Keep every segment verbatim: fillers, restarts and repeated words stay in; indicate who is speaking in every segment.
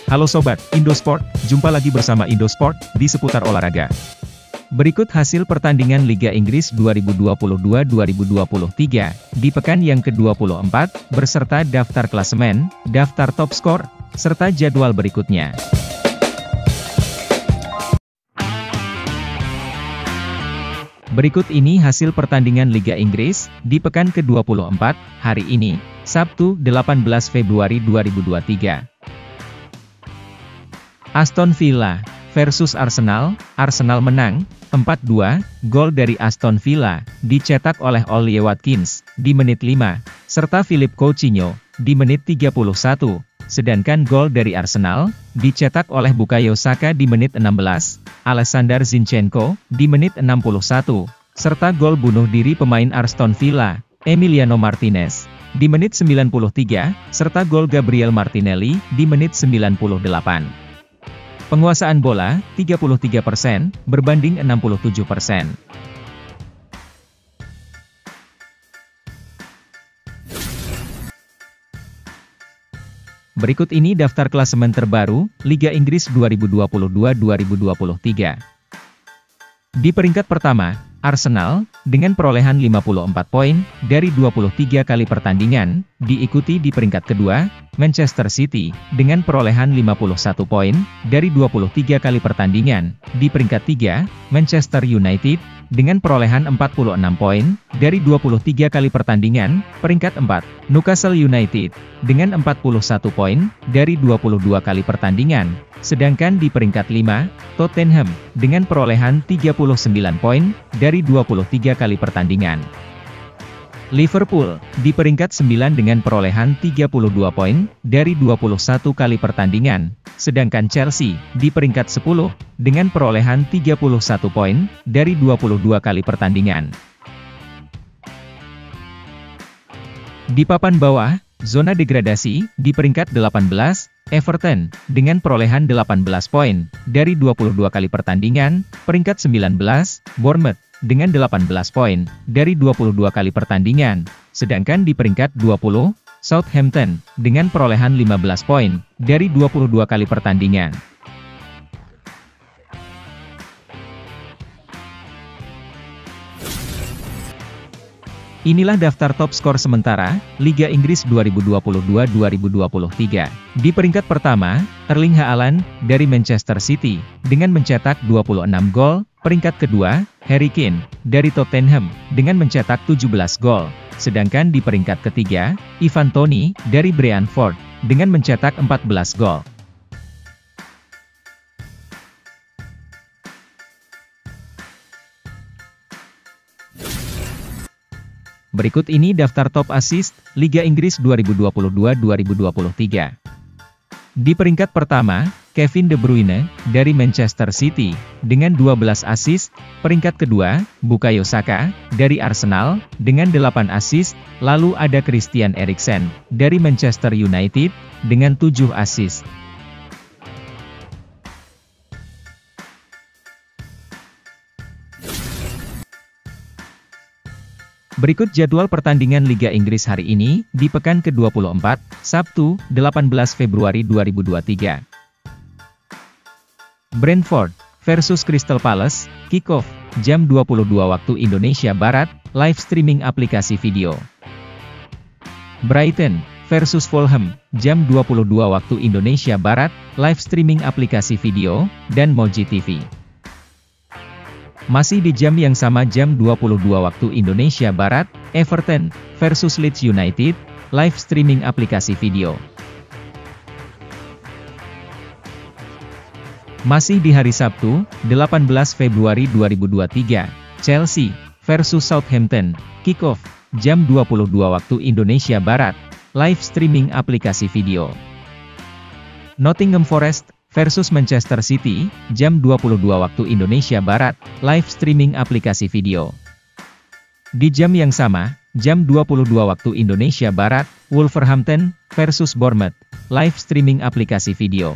Speaker 1: Halo Sobat Indosport, jumpa lagi bersama Indosport di seputar olahraga. Berikut hasil pertandingan Liga Inggris dua ribu dua puluh dua dua ribu dua puluh tiga, di pekan yang ke dua puluh empat, beserta daftar klasemen, daftar top skor, serta jadwal berikutnya. Berikut ini hasil pertandingan Liga Inggris, di pekan ke dua puluh empat, hari ini, Sabtu delapan belas Februari dua ribu dua puluh tiga. Aston Villa versus Arsenal, Arsenal menang, empat dua, gol dari Aston Villa, dicetak oleh Ollie Watkins, di menit lima, serta Philippe Coutinho, di menit tiga puluh satu, sedangkan gol dari Arsenal, dicetak oleh Bukayo Saka di menit enam belas, Alexander Zinchenko, di menit enam puluh satu, serta gol bunuh diri pemain Aston Villa, Emiliano Martinez, di menit sembilan puluh tiga, serta gol Gabriel Martinelli, di menit sembilan puluh delapan. Penguasaan bola, tiga puluh tiga persen, berbanding enam puluh tujuh persen. Berikut ini daftar klasemen terbaru, Liga Inggris dua ribu dua puluh dua dua ribu dua puluh tiga. Di peringkat pertama, Arsenal, dengan perolehan lima puluh empat poin, dari dua puluh tiga kali pertandingan, diikuti di peringkat kedua, Manchester City, dengan perolehan lima puluh satu poin, dari dua puluh tiga kali pertandingan, di peringkat tiga, Manchester United, dengan perolehan empat puluh enam poin, dari dua puluh tiga kali pertandingan, peringkat empat, Newcastle United, dengan empat puluh satu poin, dari dua puluh dua kali pertandingan, sedangkan di peringkat lima, Tottenham, dengan perolehan tiga puluh sembilan poin, dari dua puluh tiga kali pertandingan. Liverpool, di peringkat sembilan dengan perolehan tiga puluh dua poin, dari dua puluh satu kali pertandingan, sedangkan Chelsea, di peringkat sepuluh, dengan perolehan tiga puluh satu poin, dari dua puluh dua kali pertandingan. Di papan bawah, zona degradasi, di peringkat delapan belas, Everton, dengan perolehan delapan belas poin, dari dua puluh dua kali pertandingan, peringkat sembilan belas, Bournemouth, dengan delapan belas poin, dari dua puluh dua kali pertandingan, sedangkan di peringkat dua puluh, Southampton, dengan perolehan lima belas poin, dari dua puluh dua kali pertandingan. Inilah daftar top skor sementara, Liga Inggris dua ribu dua puluh dua dua ribu dua puluh tiga. Di peringkat pertama, Erling Haaland, dari Manchester City, dengan mencetak dua puluh enam gol. Peringkat kedua, Harry Kane, dari Tottenham, dengan mencetak tujuh belas gol. Sedangkan di peringkat ketiga, Ivan Toney, dari Brentford, dengan mencetak empat belas gol. Berikut ini daftar top assist, Liga Inggris dua ribu dua puluh dua dua ribu dua puluh tiga. Di peringkat pertama, Kevin De Bruyne, dari Manchester City, dengan dua belas assist. Peringkat kedua, Bukayo Saka, dari Arsenal, dengan delapan assist. Lalu ada Christian Eriksen, dari Manchester United, dengan tujuh assist. Berikut jadwal pertandingan Liga Inggris hari ini, di pekan ke dua puluh empat, Sabtu, delapan belas Februari dua ribu dua puluh tiga. Brentford versus Crystal Palace, kick-off, jam dua puluh dua waktu Indonesia Barat, live streaming aplikasi video. Brighton versus Fulham, jam dua puluh dua waktu Indonesia Barat, live streaming aplikasi video, dan Moji T V. Masih di jam yang sama jam dua puluh dua waktu Indonesia Barat, Everton versus Leeds United, live streaming aplikasi video. Masih di hari Sabtu, delapan belas Februari dua ribu dua puluh tiga, Chelsea versus Southampton, kick-off, jam dua puluh dua waktu Indonesia Barat, live streaming aplikasi video. Nottingham Forest versus Manchester City, jam dua puluh dua waktu Indonesia Barat, live streaming aplikasi video. Di jam yang sama, jam dua puluh dua waktu Indonesia Barat, Wolverhampton versus Bournemouth, live streaming aplikasi video.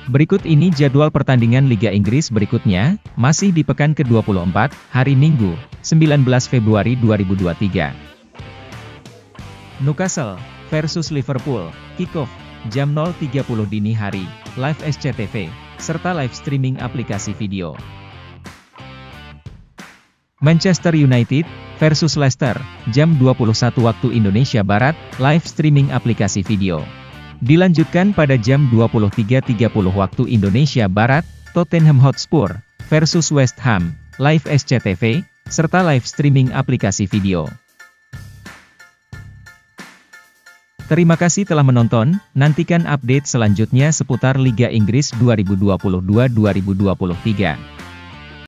Speaker 1: Berikut ini jadwal pertandingan Liga Inggris berikutnya, masih di pekan ke dua puluh empat, hari Minggu, sembilan belas Februari dua ribu dua puluh tiga. Newcastle versus Liverpool, kick-off, jam nol tiga puluh dini hari, live S C T V, serta live streaming aplikasi video. Manchester United versus Leicester, jam dua puluh satu waktu Indonesia Barat, live streaming aplikasi video. Dilanjutkan pada jam dua puluh tiga tiga puluh waktu Indonesia Barat, Tottenham Hotspur versus West Ham, live S C T V, serta live streaming aplikasi video. Terima kasih telah menonton, nantikan update selanjutnya seputar Liga Inggris dua ribu dua puluh dua dua ribu dua puluh tiga.